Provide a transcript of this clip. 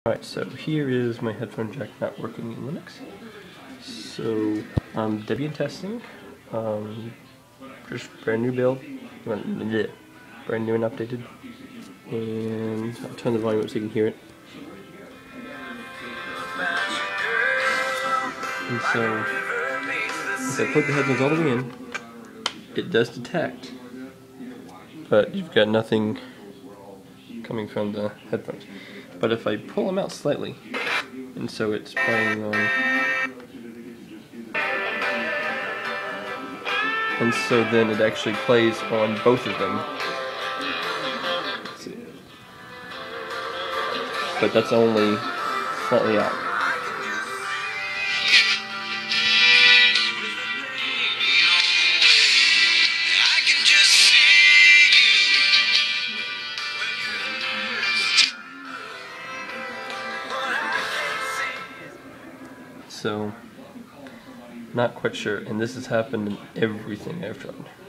Alright, so here is my headphone jack not working in Linux. So I'm Debian testing, just brand new build, brand new and updated, and I'll turn the volume up so you can hear it. And so, if I plug the headphones all the way in, it does detect, but you've got nothing coming from the headphones. But if I pull them out slightly, and so it's playing on, and so then it actually plays on both of them. Let's see. But that's only slightly out. So, not quite sure, and this has happened in everything I've tried.